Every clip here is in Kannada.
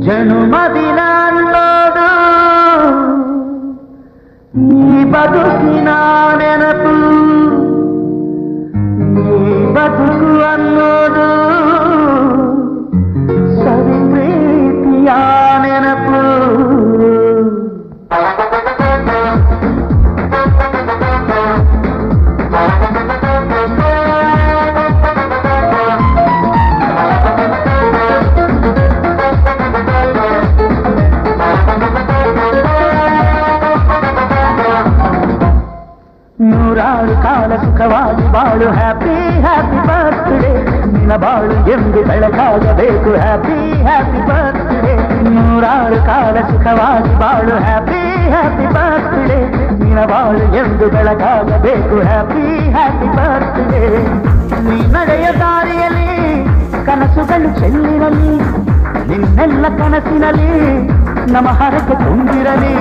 ಜನುಮದಿನ ಅನ್ನೋದು ಈ ಬದುಕಿನ ನೆನಪು, ಈ ಬದುಕು ಅನ್ನೋದು ಸವಿ ಪ್ರೀತಿಯ ನೆನಪು. ನೂರಾರು ಕಾಲ ಸುಖವಾಗಿ ಬಾಳು, ಹ್ಯಾಪಿ ಹ್ಯಾಪಿ ಬರ್ತ್ಡೇ, ನಿನ್ನ ಬಾಳು ಎಂದು ಬೆಳಕಾಗಬೇಕು, ಹ್ಯಾಪಿ ಹ್ಯಾಪಿ ಬರ್ತ್ಡೇ. ನೂರಾರು ಕಾಲ ಸುಖವಾಗಿ ಬಾಳು, ಹ್ಯಾಪಿ ಹ್ಯಾಪಿ ಬರ್ತ್ಡೇ, ನಿನ್ನ ಬಾಳು ಎಂದು ಬೆಳಕಾಗಬೇಕು, ಹ್ಯಾಪಿ ಹ್ಯಾಪಿ ಬರ್ತ್ಡೇ. ನೀ ನಡೆಯ ದಾರಿಯಲ್ಲಿ ಕನಸುಗಳು ಚೆಲ್ಲಿರಲಿ, ನಿನ್ನೆಲ್ಲ ಕನಸಿನಲ್ಲಿ ನಮ್ಮ ಹರಕೆ ತುಂಬಿರಲಿ.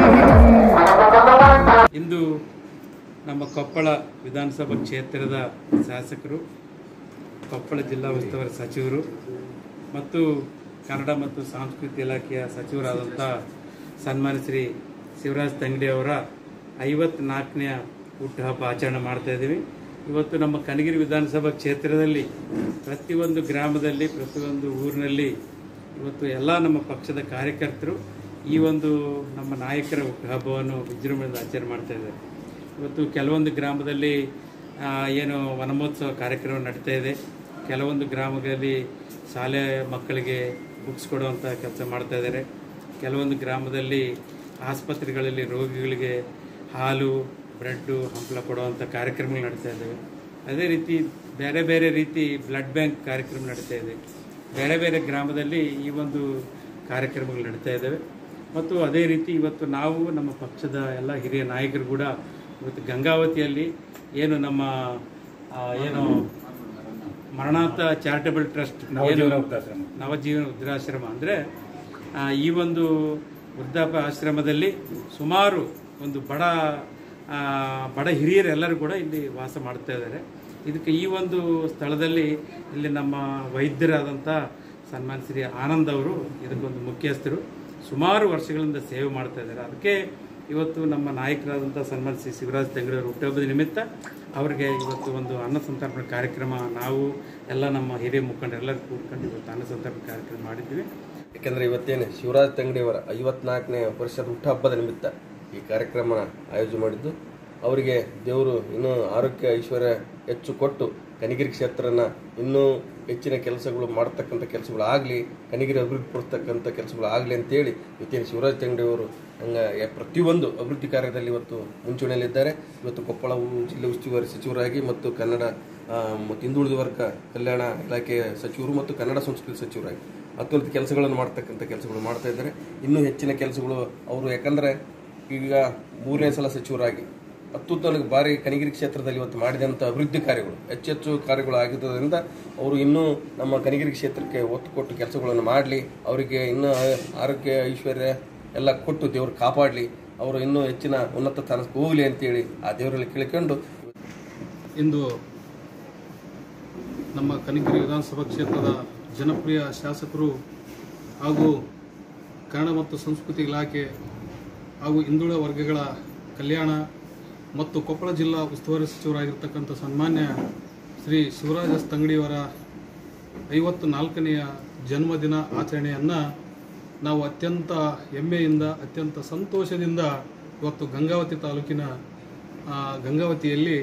ಇಂದು ನಮ್ಮ ಕೊಪ್ಪಳ ವಿಧಾನಸಭಾ ಕ್ಷೇತ್ರದ ಶಾಸಕರು, ಕೊಪ್ಪಳ ಜಿಲ್ಲಾ ಉಸ್ತುವಾರಿ ಸಚಿವರು ಮತ್ತು ಕನ್ನಡ ಮತ್ತು ಸಂಸ್ಕೃತಿ ಇಲಾಖೆಯ ಸಚಿವರಾದಂಥ ಸನ್ಮಾನ್ಯ ಶ್ರೀ ಶಿವರಾಜ್ ತಂಗಡಿ ಅವರ 54ನೇ ಹುಟ್ಟುಹಬ್ಬ ಆಚರಣೆ ಮಾಡ್ತಾ ಇದ್ದೀವಿ. ಇವತ್ತು ನಮ್ಮ ಕನಗಿರಿ ವಿಧಾನಸಭಾ ಕ್ಷೇತ್ರದಲ್ಲಿ ಪ್ರತಿಯೊಂದು ಗ್ರಾಮದಲ್ಲಿ, ಪ್ರತಿಯೊಂದು ಊರಿನಲ್ಲಿ ಇವತ್ತು ಎಲ್ಲ ನಮ್ಮ ಪಕ್ಷದ ಕಾರ್ಯಕರ್ತರು ಈ ಒಂದು ನಮ್ಮ ನಾಯಕರ ಹುಟ್ಟುಹಬ್ಬವನ್ನು ವಿಜೃಂಭಣೆಯಿಂದ ಆಚರಣೆ ಮಾಡ್ತಾ ಇದ್ದಾರೆ. ಇವತ್ತು ಕೆಲವೊಂದು ಗ್ರಾಮದಲ್ಲಿ ಏನು ವನಮಹೋತ್ಸವ ಕಾರ್ಯಕ್ರಮ ನಡೀತಾ ಇದೆ, ಕೆಲವೊಂದು ಗ್ರಾಮಗಳಲ್ಲಿ ಶಾಲೆ ಮಕ್ಕಳಿಗೆ ಬುಕ್ಸ್ ಕೊಡುವಂಥ ಕೆಲಸ ಮಾಡ್ತಾ ಇದ್ದಾರೆ, ಕೆಲವೊಂದು ಗ್ರಾಮದಲ್ಲಿ ಆಸ್ಪತ್ರೆಗಳಲ್ಲಿ ರೋಗಿಗಳಿಗೆ ಹಾಲು, ಬ್ರೆಡ್ಡು, ಹಂಪಲ ಕೊಡುವಂಥ ಕಾರ್ಯಕ್ರಮಗಳು ನಡೀತಾ ಇದ್ದಾವೆ. ಅದೇ ರೀತಿ ಬೇರೆ ಬೇರೆ ರೀತಿ ಬ್ಲಡ್ ಬ್ಯಾಂಕ್ ಕಾರ್ಯಕ್ರಮ ನಡೀತಾ ಇದೆ. ಬೇರೆ ಬೇರೆ ಗ್ರಾಮದಲ್ಲಿ ಈ ಒಂದು ಕಾರ್ಯಕ್ರಮಗಳು ನಡೀತಾ ಇದ್ದಾವೆ. ಮತ್ತು ಅದೇ ರೀತಿ ಇವತ್ತು ನಾವು ನಮ್ಮ ಪಕ್ಷದ ಎಲ್ಲ ಹಿರಿಯ ನಾಯಕರು ಕೂಡ ಇವತ್ತು ಗಂಗಾವತಿಯಲ್ಲಿ ಏನು ನಮ್ಮ ಮರಣಾಂತ ಚಾರಿಟಬಲ್ ಟ್ರಸ್ಟ್ ನವಜೀವನ ವೃದ್ಧಾಶ್ರಮ ಅಂದರೆ ಈ ಒಂದು ವೃದ್ಧಾಪ್ಯ ಆಶ್ರಮದಲ್ಲಿ ಸುಮಾರು ಒಂದು ಬಡ ಹಿರಿಯರೆಲ್ಲರೂ ಕೂಡ ಇಲ್ಲಿ ವಾಸ ಮಾಡ್ತಾ ಇದ್ದಾರೆ. ಇದಕ್ಕೆ ಈ ಒಂದು ಸ್ಥಳದಲ್ಲಿ ಇಲ್ಲಿ ನಮ್ಮ ವೈದ್ಯರಾದಂಥ ಸನ್ಮಾನ್ಯ ಶ್ರೀ ಆನಂದ್ ಅವರು ಇದಕ್ಕೊಂದು ಮುಖ್ಯಸ್ಥರು, ಸುಮಾರು ವರ್ಷಗಳಿಂದ ಸೇವೆ ಮಾಡ್ತಾ ಇದ್ದಾರೆ. ಅದಕ್ಕೆ ಇವತ್ತು ನಮ್ಮ ನಾಯಕರಾದಂಥ ಸನ್ಮಾನ್ಯ ಶ್ರೀ ಶಿವರಾಜ್ ತಂಗಡಿ ಅವರ ಹುಟ್ಟುಹಬ್ಬದ ನಿಮಿತ್ತ ಅವರಿಗೆ ಇವತ್ತು ಒಂದು ಅನ್ನ ಸಂತರ್ಪಣೆ ಕಾರ್ಯಕ್ರಮ ನಾವು ಎಲ್ಲ ನಮ್ಮ ಹಿರಿಯ ಮುಖಂಡರೆಲ್ಲರೂ ಕೂಡ್ಕೊಂಡು ಇವತ್ತು ಅನ್ನ ಸಂತರ್ಪಣೆ ಕಾರ್ಯಕ್ರಮ ಮಾಡಿದ್ದೀವಿ. ಯಾಕೆಂದರೆ ಇವತ್ತೇನು ಶಿವರಾಜ್ ತಂಗಡಿಯವರ 54ನೇ ವರ್ಷದ ಹುಟ್ಟುಹಬ್ಬದ ನಿಮಿತ್ತ ಈ ಕಾರ್ಯಕ್ರಮ ಆಯೋಜನೆ ಮಾಡಿದ್ದು, ಅವರಿಗೆ ದೇವರು ಇನ್ನೂ ಆರೋಗ್ಯ ಐಶ್ವರ್ಯ ಹೆಚ್ಚು ಕೊಟ್ಟು ಕನಗಿರಿ ಕ್ಷೇತ್ರನ ಇನ್ನೂ ಹೆಚ್ಚಿನ ಕೆಲಸಗಳು ಮಾಡ್ತಕ್ಕಂಥ ಕೆಲಸಗಳಾಗಲಿ, ಕನಗಿರಿ ಅಭಿವೃದ್ಧಿ ಪಡಿಸ್ತಕ್ಕಂಥ ಕೆಲಸಗಳಾಗಲಿ ಅಂತೇಳಿ ಇವತ್ತೇನು ಶಿವರಾಜ್ ತಂಗಡಿಯವರು ಹಂಗೆ ಪ್ರತಿಯೊಂದು ಅಭಿವೃದ್ಧಿ ಕಾರ್ಯದಲ್ಲಿ ಇವತ್ತು ಮುಂಚೂಣಿಯಲ್ಲಿದ್ದಾರೆ. ಇವತ್ತು ಕೊಪ್ಪಳ ಜಿಲ್ಲೆ ಉಸ್ತುವಾರಿ ಸಚಿವರಾಗಿ ಮತ್ತು ಕನ್ನಡ ಮತ್ತು ಹಿಂದುಳಿದ ವರ್ಗ ಕಲ್ಯಾಣ ಇಲಾಖೆಯ ಸಚಿವರು ಮತ್ತು ಕನ್ನಡ ಸಂಸ್ಕೃತಿ ಸಚಿವರಾಗಿ ಅತ್ಯುನ್ನತ ಕೆಲಸಗಳನ್ನು ಮಾಡ್ತಕ್ಕಂಥ ಕೆಲಸಗಳು ಮಾಡ್ತಾ ಇದ್ದಾರೆ. ಇನ್ನೂ ಹೆಚ್ಚಿನ ಕೆಲಸಗಳು ಅವರು, ಯಾಕಂದರೆ ಈಗ 3ನೇ ಸಲ ಸಚಿವರಾಗಿ ಅತ್ಯುತ್ತಮ ಬಾರಿ ಕನಗಿರಿ ಕ್ಷೇತ್ರದಲ್ಲಿ ಇವತ್ತು ಮಾಡಿದಂಥ ಅಭಿವೃದ್ಧಿ ಕಾರ್ಯಗಳು ಹೆಚ್ಚೆಚ್ಚು ಕಾರ್ಯಗಳು ಆಗಿದ್ದರಿಂದ ಅವರು ಇನ್ನೂ ನಮ್ಮ ಕನಗಿರಿ ಕ್ಷೇತ್ರಕ್ಕೆ ಒತ್ತು ಕೊಟ್ಟು ಕೆಲಸಗಳನ್ನು ಮಾಡಲಿ, ಅವರಿಗೆ ಇನ್ನೂ ಆರೋಗ್ಯ ಐಶ್ವರ್ಯ ಎಲ್ಲ ಕೊಟ್ಟು ದೇವರು ಕಾಪಾಡಲಿ, ಅವರು ಇನ್ನೂ ಹೆಚ್ಚಿನ ಉನ್ನತ ಸ್ಥಾನಕ್ಕೆ ಹೋಗಲಿ ಅಂತೇಳಿ ಆ ದೇವರಲ್ಲಿ ಕೇಳಿಕೊಂಡು ಇಂದು ನಮ್ಮ ಕನಗಿರಿ ವಿಧಾನಸಭಾ ಕ್ಷೇತ್ರದ ಜನಪ್ರಿಯ ಶಾಸಕರು ಹಾಗೂ ಕನ್ನಡ ಮತ್ತು ಸಂಸ್ಕೃತಿ ಇಲಾಖೆ ಹಾಗೂ ಹಿಂದುಳಿದ ವರ್ಗಗಳ ಕಲ್ಯಾಣ ಮತ್ತು ಕೊಪ್ಪಳ ಜಿಲ್ಲಾ ಉಸ್ತುವಾರಿ ಸಚಿವರಾಗಿರ್ತಕ್ಕಂಥ ಸನ್ಮಾನ್ಯ ಶ್ರೀ ಶಿವರಾಜ ತಂಗಡಿಯವರ 54ನೇ ಜನ್ಮದಿನ ಆಚರಣೆಯನ್ನು ನಾವು ಅತ್ಯಂತ ಹೆಮ್ಮೆಯಿಂದ, ಅತ್ಯಂತ ಸಂತೋಷದಿಂದ ಇವತ್ತು ಗಂಗಾವತಿ ತಾಲೂಕಿನ ಗಂಗಾವತಿಯಲ್ಲಿ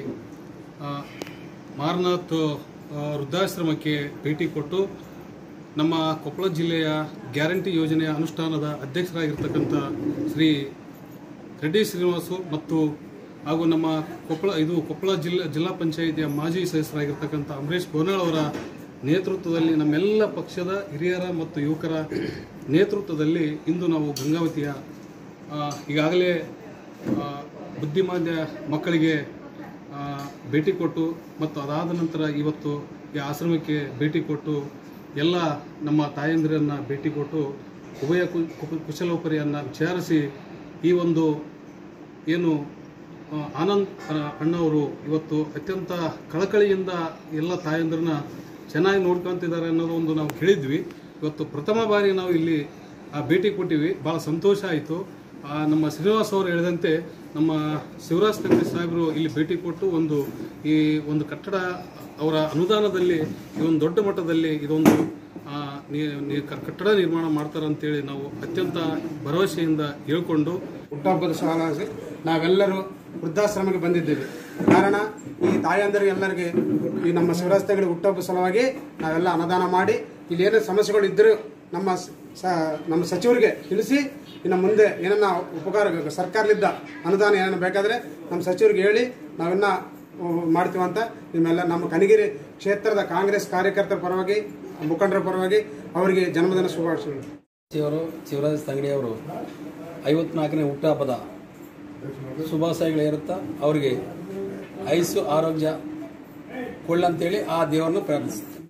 ಮಾರನಾಥ್ ವೃದ್ಧಾಶ್ರಮಕ್ಕೆ ಭೇಟಿ ಕೊಟ್ಟು ನಮ್ಮ ಕೊಪ್ಪಳ ಜಿಲ್ಲೆಯ ಗ್ಯಾರಂಟಿ ಯೋಜನೆಯ ಅನುಷ್ಠಾನದ ಅಧ್ಯಕ್ಷರಾಗಿರ್ತಕ್ಕಂಥ ಶ್ರೀ ರೆಡ್ಡಿ ಶ್ರೀನಿವಾಸು ಮತ್ತು ಹಾಗೂ ನಮ್ಮ ಕೊಪ್ಪಳ ಜಿಲ್ಲಾ ಪಂಚಾಯಿತಿಯ ಮಾಜಿ ಸದಸ್ಯರಾಗಿರ್ತಕ್ಕಂಥ ಅಂಬರೀಶ್ ಗೋನಾಳ್ ಅವರ ನೇತೃತ್ವದಲ್ಲಿ, ನಮ್ಮೆಲ್ಲ ಪಕ್ಷದ ಹಿರಿಯರ ಮತ್ತು ಯುವಕರ ನೇತೃತ್ವದಲ್ಲಿ ಇಂದು ನಾವು ಗಂಗಾವತಿಯ ಈಗಾಗಲೇ ಬುದ್ಧಿಮಾಂದ್ಯ ಮಕ್ಕಳಿಗೆ ಭೇಟಿ ಕೊಟ್ಟು ಮತ್ತು ಅದಾದ ನಂತರ ಇವತ್ತು ಈ ಆಶ್ರಮಕ್ಕೆ ಭೇಟಿ ಕೊಟ್ಟು ಎಲ್ಲ ನಮ್ಮ ತಾಯಂದಿರನ್ನು ಭೇಟಿ ಕೊಟ್ಟು ಉಭಯ ಕುಶಲೋಪರಿಯನ್ನು ವಿಚಾರಿಸಿ ಈ ಒಂದು ಏನು ಆನಂದ್ ಅಣ್ಣವರು ಇವತ್ತು ಅತ್ಯಂತ ಕಳಕಳಿಯಿಂದ ಎಲ್ಲ ತಾಯಂದಿರನ್ನ ಚೆನ್ನಾಗಿ ನೋಡ್ಕೊತಿದ್ದಾರೆ ಅನ್ನೋದು ಒಂದು ನಾವು ಕೇಳಿದ್ವಿ. ಇವತ್ತು ಪ್ರಥಮ ಬಾರಿ ನಾವು ಇಲ್ಲಿ ಭೇಟಿ ಕೊಟ್ಟಿವಿ. ಭಾಳ ಸಂತೋಷ ಆಯಿತು. ನಮ್ಮ ಶ್ರೀನಿವಾಸ್ ಅವರು ಹೇಳಿದಂತೆ ನಮ್ಮ ಶಿವರಾಜ್ ತಂಗಡಿ ಸಾಹೇಬರು ಇಲ್ಲಿ ಭೇಟಿ ಕೊಟ್ಟು ಈ ಒಂದು ಕಟ್ಟಡ ಅವರ ಅನುದಾನದಲ್ಲಿ ಈ ಒಂದು ದೊಡ್ಡ ಮಟ್ಟದಲ್ಲಿ ಇದೊಂದು ಕಟ್ಟಡ ನಿರ್ಮಾಣ ಮಾಡ್ತಾರಂತೇಳಿ ನಾವು ಅತ್ಯಂತ ಭರವಸೆಯಿಂದ ಹೇಳ್ಕೊಂಡು ಹುಟ್ಟುಹಬ್ಬದ ಸಲುವಾಗಿ ನಾವೆಲ್ಲರೂ ವೃದ್ಧಾಶ್ರಮಕ್ಕೆ ಬಂದಿದ್ದೇವೆ. ಕಾರಣ ಈ ತಾಯಂದರಿಗೆಲ್ಲರಿಗೆ ಈ ನಮ್ಮ ಶಿವರಾಜ್ ತಂಗಡಿ ಹುಟ್ಟುಹಬ್ಬದ ಸಲುವಾಗಿ ನಾವೆಲ್ಲ ಅನುದಾನ ಮಾಡಿ ಇಲ್ಲಿ ಏನೇ ಸಮಸ್ಯೆಗಳು ಇದ್ದರೂ ನಮ್ಮ ಸಚಿವರಿಗೆ ತಿಳಿಸಿ ಇನ್ನು ಮುಂದೆ ಏನನ್ನ ಉಪಕಾರ ಸರ್ಕಾರದಿಂದ ಅನುದಾನ ಏನೇನು ಬೇಕಾದರೆ ನಮ್ಮ ಸಚಿವರಿಗೆ ಹೇಳಿ ನಾವೆಲ್ಲ ಮಾಡ್ತೀವಂತ ನಿಮ್ಮೆಲ್ಲ ನಮ್ಮ ಕನಗಿರಿ ಕ್ಷೇತ್ರದ ಕಾಂಗ್ರೆಸ್ ಕಾರ್ಯಕರ್ತರ ಪರವಾಗಿ ಮುಖಂಡರ ಪರವಾಗಿ ಅವರಿಗೆ ಜನ್ಮದಿನ ಶುಭಾಶಯಗಳು. ಶಿವರಾಜ್ ತಂಗಡಿ ಅವರು 54ನೇ ಹುಟ್ಟುಹಬ್ಬದ ಶುಭಾಶಯಗಳು ಇರುತ್ತಾ ಅವರಿಗೆ ಆಯುಸ್ಸು ಆರೋಗ್ಯ ಕೊಳ್ಳಂತೇಳಿ ಆ ದೇವರನ್ನು ಪ್ರಾರ್ಥಿಸುತ್ತೆ.